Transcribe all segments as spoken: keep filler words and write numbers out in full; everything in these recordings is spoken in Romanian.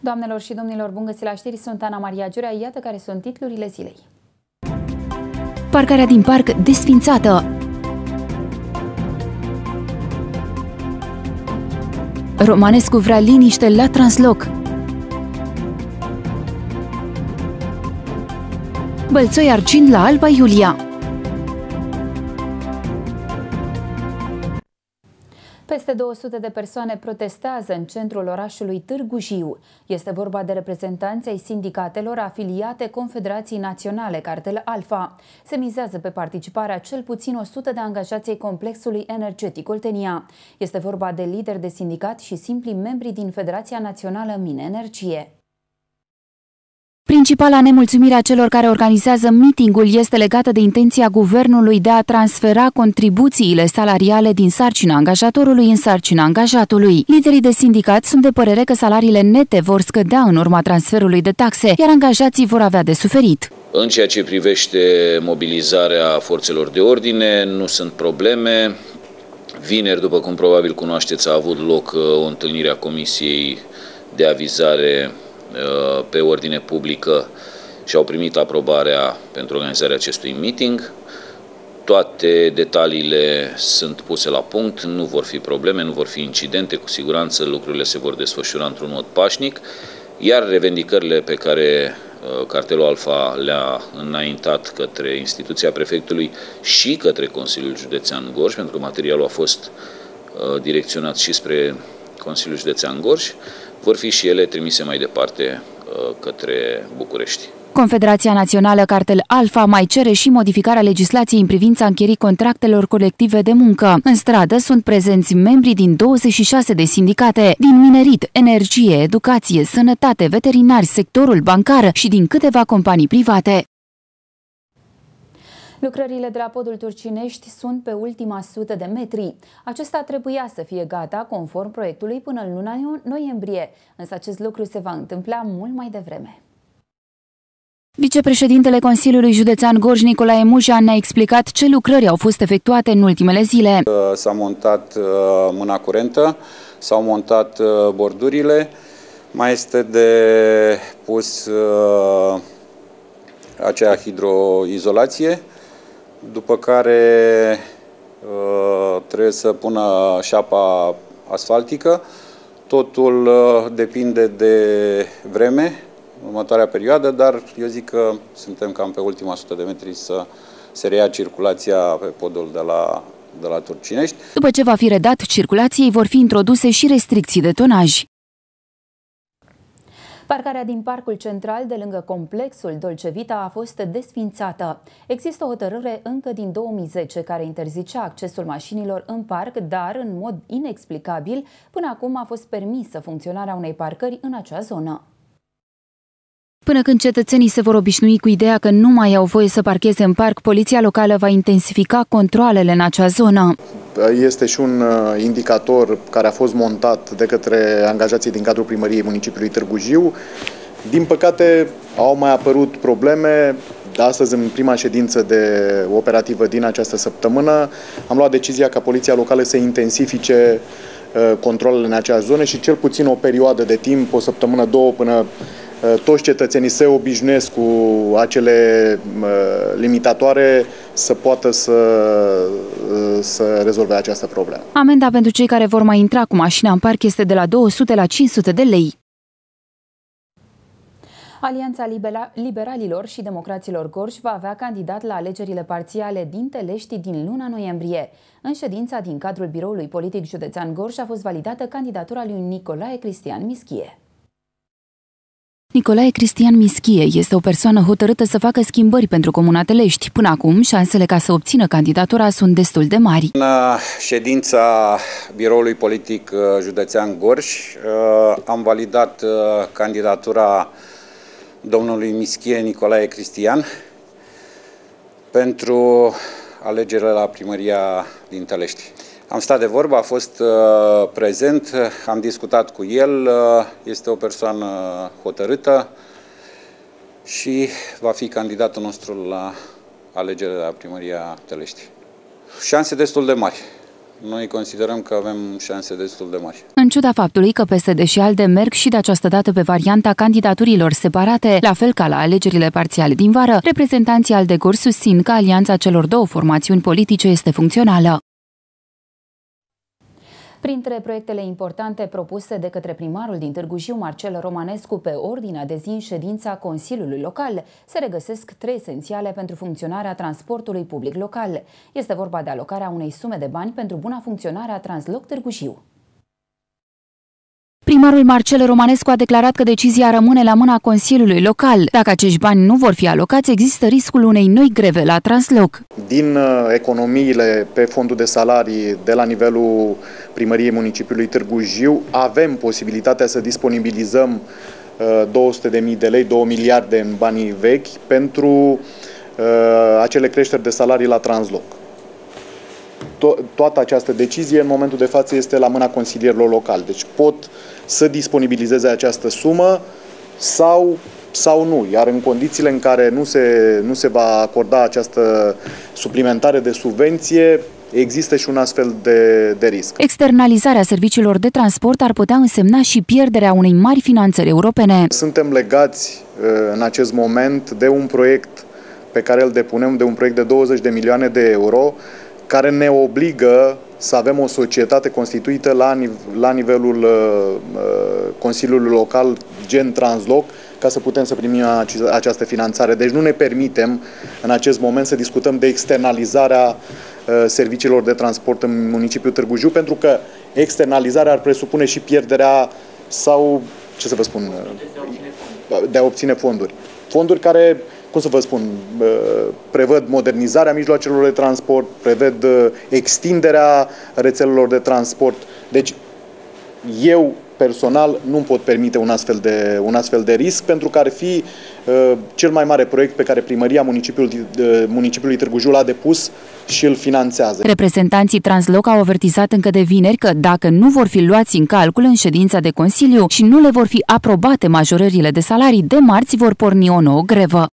Doamnelor și domnilor, bun găsit la știri, sunt Ana Maria Giurea, iată care sunt titlurile zilei. Parcarea din parc desfințată. Romanescu vrea liniște la Transloc. Bălțoi argint la Alba Iulia. Peste două sute de persoane protestează în centrul orașului Târgu Jiu. Este vorba de reprezentanți ai sindicatelor afiliate Confederației Naționale Cartel Alfa. Se mizează pe participarea cel puțin o sută de angajați ai complexului energetic Oltenia. Este vorba de lideri de sindicat și simpli membri din Federația Națională Mine-Energie. Principala nemulțumire a celor care organizează mitingul este legată de intenția guvernului de a transfera contribuțiile salariale din sarcina angajatorului în sarcina angajatului. Liderii de sindicat sunt de părere că salariile nete vor scădea în urma transferului de taxe, iar angajații vor avea de suferit. În ceea ce privește mobilizarea forțelor de ordine, nu sunt probleme. Vineri, după cum probabil cunoașteți, a avut loc o întâlnire a Comisiei de Avizare pe ordine publică și au primit aprobarea pentru organizarea acestui meeting. Toate detaliile sunt puse la punct, nu vor fi probleme, nu vor fi incidente, cu siguranță lucrurile se vor desfășura într-un mod pașnic, iar revendicările pe care Cartelul Alfa le-a înaintat către instituția prefectului și către Consiliul Județean Gorj, pentru că materialul a fost direcționat și spre Consiliul Județean Gorj, vor fi și ele trimise mai departe către București. Confederația Națională Cartel Alfa mai cere și modificarea legislației în privința încheierii contractelor colective de muncă. În stradă sunt prezenți membri din douăzeci și șase de sindicate, din minerit, energie, educație, sănătate, veterinari, sectorul bancar și din câteva companii private. Lucrările de la podul Turcinești sunt pe ultima sută de metri. Acesta trebuia să fie gata conform proiectului până în luna noiembrie, însă acest lucru se va întâmpla mult mai devreme. Vicepreședintele Consiliului Județean Gorj, Nicolae Muja, ne-a explicat ce lucrări au fost efectuate în ultimele zile. S-a montat mâna curentă, s-au montat bordurile, mai este de pus acea hidroizolație, după care uh, trebuie să pună șapa asfaltică. Totul uh, depinde de vreme, următoarea perioadă, dar eu zic că suntem cam pe ultima sută de metri să se reia circulația pe podul de la, de la Turcinești. După ce va fi redat circulației, vor fi introduse și restricții de tonaj. Parcarea din Parcul Central de lângă complexul Dolce Vita a fost desfințată. Există o hotărâre încă din două mii zece care interzicea accesul mașinilor în parc, dar în mod inexplicabil, până acum a fost permisă funcționarea unei parcări în acea zonă. Până când cetățenii se vor obișnui cu ideea că nu mai au voie să parcheze în parc, poliția locală va intensifica controalele în acea zonă. Este și un indicator care a fost montat de către angajații din cadrul primăriei municipiului Târgu Jiu. Din păcate, au mai apărut probleme. Astăzi, în prima ședință de operativă din această săptămână, am luat decizia ca poliția locală să intensifice controlele în acea zonă și cel puțin o perioadă de timp, o săptămână, două, până toți cetățenii se obișnuiesc cu acele limitatoare să poată să, să rezolve această problemă. Amenda pentru cei care vor mai intra cu mașina în parc este de la două sute la cinci sute de lei. Alianța Liberalilor și Democraților Gorj va avea candidat la alegerile parțiale din Telești din luna noiembrie. În ședința din cadrul Biroului Politic Județean Gorj a fost validată candidatura lui Nicolae Cristian Mischie. Nicolae Cristian Mischie este o persoană hotărâtă să facă schimbări pentru Comuna Telești. Până acum, șansele ca să obțină candidatura sunt destul de mari. În ședința Biroului Politic Județean Gorj am validat candidatura domnului Mischie Nicolae Cristian pentru alegerile la primăria din Telești. Am stat de vorbă, a fost uh, prezent, am discutat cu el, uh, este o persoană hotărâtă și va fi candidatul nostru la alegerile la primăria Telești. Șanse destul de mari. noi considerăm că avem șanse destul de mari. În ciuda faptului că P S D și ALDE merg și de această dată pe varianta candidaturilor separate, la fel ca la alegerile parțiale din vară, reprezentanții ALDE-Gorj susțin că alianța celor două formațiuni politice este funcțională. Printre proiectele importante propuse de către primarul din Târgu Jiu, Marcel Romanescu, pe ordinea de zi în ședința Consiliului Local, se regăsesc trei esențiale pentru funcționarea transportului public local. Este vorba de alocarea unei sume de bani pentru buna funcționare a Transloc Târgu Jiu. Primarul Marcel Romanescu a declarat că decizia rămâne la mâna Consiliului Local. Dacă acești bani nu vor fi alocați, există riscul unei noi greve la Transloc. Din economiile pe fondul de salarii de la nivelul primăriei municipiului Târgu Jiu, avem posibilitatea să disponibilizăm două sute de mii de lei, două miliarde în banii vechi, pentru acele creșteri de salarii la Transloc. To- toată această decizie în momentul de față este la mâna consilierilor locali. Deci pot să disponibilizeze această sumă sau, sau nu. Iar în condițiile în care nu se, nu se va acorda această suplimentare de subvenție, există și un astfel de, de risc. Externalizarea serviciilor de transport ar putea însemna și pierderea unei mari finanțări europene. Suntem legați în acest moment de un proiect pe care îl depunem, de un proiect de douăzeci de milioane de euro, care ne obligă să avem o societate constituită la, nive la nivelul uh, Consiliului Local, gen Transloc, ca să putem să primim această finanțare. Deci nu ne permitem în acest moment să discutăm de externalizarea uh, serviciilor de transport în municipiul Târgu Jiu, pentru că externalizarea ar presupune și pierderea sau, ce să vă spun, de a obține fonduri. Fonduri care, cum să vă spun, prevăd modernizarea mijloacelor de transport, prevăd extinderea rețelelor de transport. Deci, eu personal nu pot permite un astfel de, un astfel de risc, pentru că ar fi uh, cel mai mare proiect pe care primăria municipiului, uh, municipiului Târgu Jiu l-a depus și îl finanțează. Reprezentanții Transloc au avertizat încă de vineri că dacă nu vor fi luați în calcul în ședința de Consiliu și nu le vor fi aprobate majorările de salarii, de marți vor porni o nouă grevă.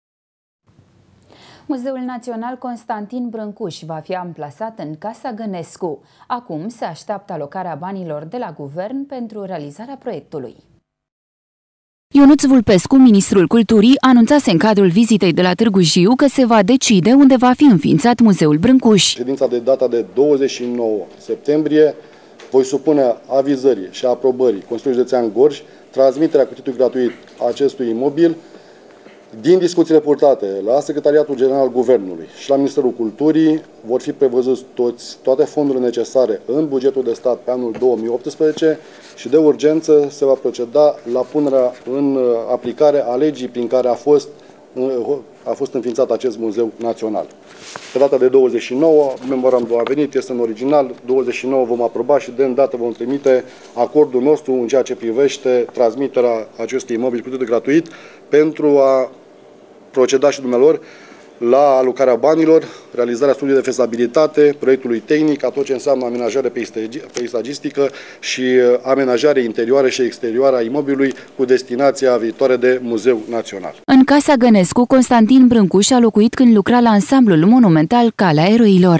Muzeul Național Constantin Brâncuș va fi amplasat în Casa Gănescu. Acum se așteaptă alocarea banilor de la guvern pentru realizarea proiectului. Ionuț Vulpescu, ministrul culturii, anunțase în cadrul vizitei de la Târgu Jiu că se va decide unde va fi înființat Muzeul Brâncuș. Ședința de data de douăzeci și nouă septembrie voi supune avizării și aprobării Consiliului Județean Gorj transmiterea cu titlu gratuit a acestui imobil. Din discuțiile purtate la Secretariatul General al Guvernului și la Ministerul Culturii vor fi prevăzuți toți, toate fondurile necesare în bugetul de stat pe anul două mii optsprezece și de urgență se va proceda la punerea în aplicare a legii prin care a fost, a fost înființat acest muzeu național. Pe data de douăzeci și nouă, memorandumul a venit, este în original, douăzeci și nouă vom aproba și de îndată vom trimite acordul nostru în ceea ce privește transmiterea acestui imobil cu titlu gratuit pentru a proceda și dumnealor la alocarea banilor, realizarea studiului de fezabilitate, proiectului tehnic, a tot ce înseamnă amenajare peisagistică și amenajare interioară și exterioară a imobilului cu destinația viitoare de Muzeu Național. În Casa Gănescu, Constantin Brâncuș a locuit când lucra la ansamblul monumental Calea Eroilor.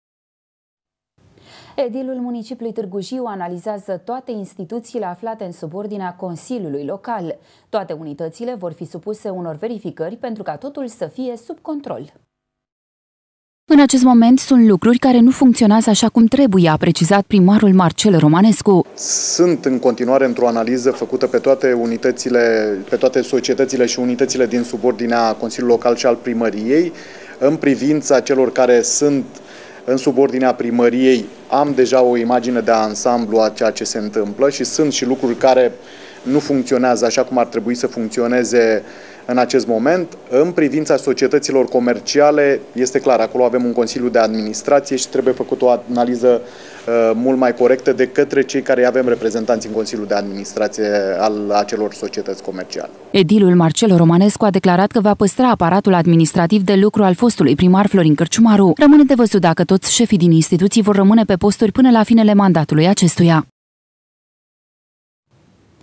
Edilul municipiului Târgu Jiu analizează toate instituțiile aflate în subordinea Consiliului Local. Toate unitățile vor fi supuse unor verificări pentru ca totul să fie sub control. În acest moment sunt lucruri care nu funcționează așa cum trebuie, a precizat primarul Marcel Romanescu. Sunt în continuare într-o analiză făcută pe toate unitățile, pe toate societățile și unitățile din subordinea Consiliului Local și al primăriei. În privința celor care sunt în subordinea primăriei, am deja o imagine de ansamblu a ceea ce se întâmplă și sunt și lucruri care nu funcționează așa cum ar trebui să funcționeze în acest moment. În privința societăților comerciale, este clar, acolo avem un Consiliu de Administrație și trebuie făcut o analiză uh, mult mai corectă de către cei care avem reprezentanți în Consiliul de Administrație al acelor societăți comerciale. Edilul Marcel Romanescu a declarat că va păstra aparatul administrativ de lucru al fostului primar Florin Cârciumaru. Rămâne de văzut dacă toți șefii din instituții vor rămâne pe posturi până la finele mandatului acestuia.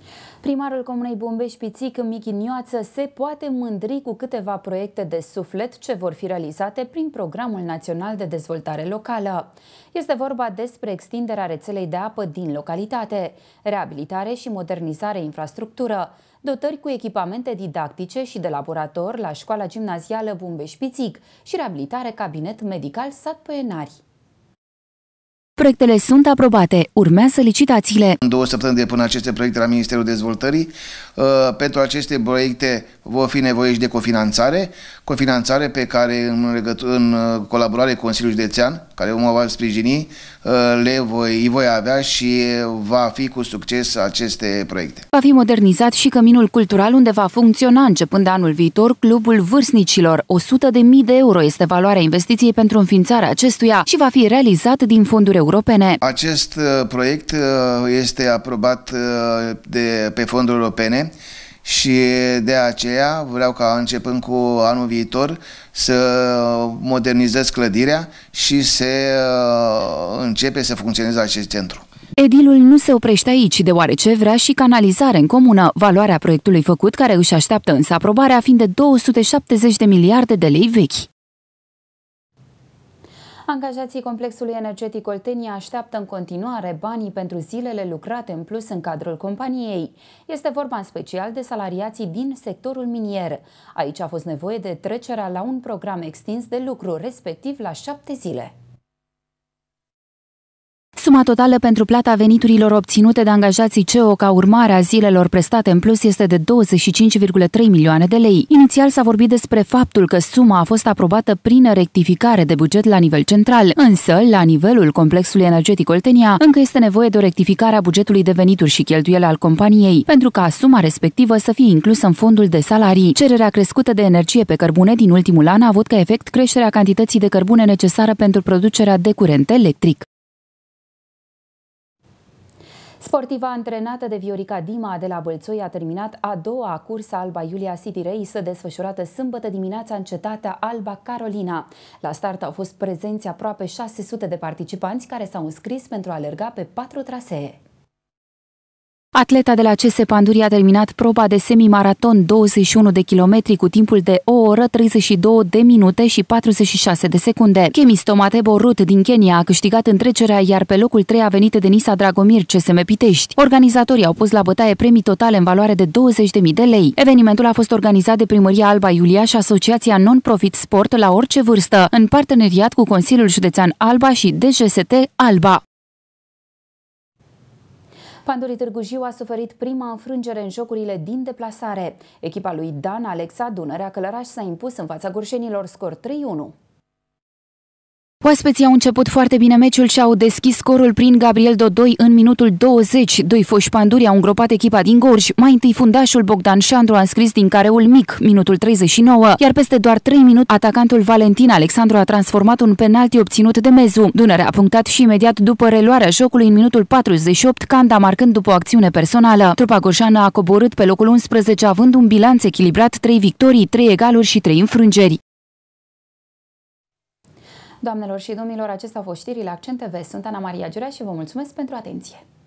Primarul Comunei Bumbești-Pițic, Michi Nioață, se poate mândri cu câteva proiecte de suflet ce vor fi realizate prin Programul Național de Dezvoltare Locală. Este vorba despre extinderea rețelei de apă din localitate, reabilitare și modernizare infrastructură, dotări cu echipamente didactice și de laborator la școala gimnazială Bumbești-Pițic și reabilitare cabinet medical Sat Păienari. Proiectele sunt aprobate, urmează licitațiile. În două săptămâni depun aceste proiecte la Ministerul Dezvoltării. Pentru aceste proiecte vor fi nevoie și de cofinanțare, cofinanțare pe care în, legătură, în colaborare cu Consiliul Județean, care mă va sprijini, le voi, îi voi avea și va fi cu succes aceste proiecte. Va fi modernizat și căminul cultural unde va funcționa începând de anul viitor Clubul Vârstnicilor. o sută de mii de euro este valoarea investiției pentru înființarea acestuia și va fi realizat din fonduri europene. Acest proiect este aprobat de, pe fonduri europene și de aceea vreau ca începând cu anul viitor să modernizez clădirea și să începe să funcționeze acest centru. Edilul nu se oprește aici, deoarece vrea și canalizare în comună. Valoarea proiectului făcut, care își așteaptă însă aprobarea, fiind de două sute șaptezeci de miliarde de lei vechi. Angajații complexului energetic Oltenia așteaptă în continuare banii pentru zilele lucrate în plus în cadrul companiei. Este vorba în special de salariații din sectorul minier. Aici a fost nevoie de trecerea la un program extins de lucru, respectiv la șapte zile. Suma totală pentru plata veniturilor obținute de angajații C E O ca urmare a zilelor prestate în plus este de douăzeci și cinci virgulă trei milioane de lei. Inițial s-a vorbit despre faptul că suma a fost aprobată prin rectificare de buget la nivel central, însă, la nivelul complexului energetic Oltenia, încă este nevoie de o rectificare a bugetului de venituri și cheltuieli al companiei, pentru ca suma respectivă să fie inclusă în fondul de salarii. Cererea crescută de energie pe cărbune din ultimul an a avut ca efect creșterea cantității de cărbune necesară pentru producerea de curent electric. Sportiva antrenată de Viorica Dima de la Bălțoi a terminat a doua cursă Alba Iulia City Race, desfășurată sâmbătă dimineața în cetatea Alba Carolina. La start au fost prezenți aproape șase sute de participanți care s-au înscris pentru a alerga pe patru trasee. Atleta de la C S Pandurii a terminat proba de semi-maraton douăzeci și unu de kilometri cu timpul de o oră treizeci și două de minute și patruzeci și șase de secunde. Chemisto Matebo Rut din Kenya a câștigat întrecerea, iar pe locul trei a venit Denisa Dragomir, C S M Pitești. Organizatorii au pus la bătaie premii totale în valoare de douăzeci de mii de lei. Evenimentul a fost organizat de Primăria Alba Iulia și Asociația Non-Profit Sport la orice vârstă, în parteneriat cu Consiliul Județean Alba și D J S T Alba. Pandurii Târgu Jiu a suferit prima înfrângere în jocurile din deplasare. Echipa lui Dan Alexa Dunărea Călăraș s-a impus în fața gorșenilor, scor trei unu. Oaspeții au început foarte bine meciul și au deschis scorul prin Gabriel Dodoi în minutul douăzeci. Doi foști panduri au îngropat echipa din Gorj. Mai întâi fundașul Bogdan Șandru a înscris din careul mic, minutul treizeci și nouă, iar peste doar trei minute atacantul Valentin Alexandru a transformat un penalti obținut de Mezu. Dunărea a punctat și imediat după reluarea jocului în minutul patruzeci și opt, Canda marcând după o acțiune personală. Trupa gorjană a coborât pe locul unsprezece, având un bilanț echilibrat, trei victorii, trei egaluri și trei înfrângeri. Doamnelor și domnilor, acestea au fost știrile Accent T V. Sunt Ana Maria Giurea și vă mulțumesc pentru atenție.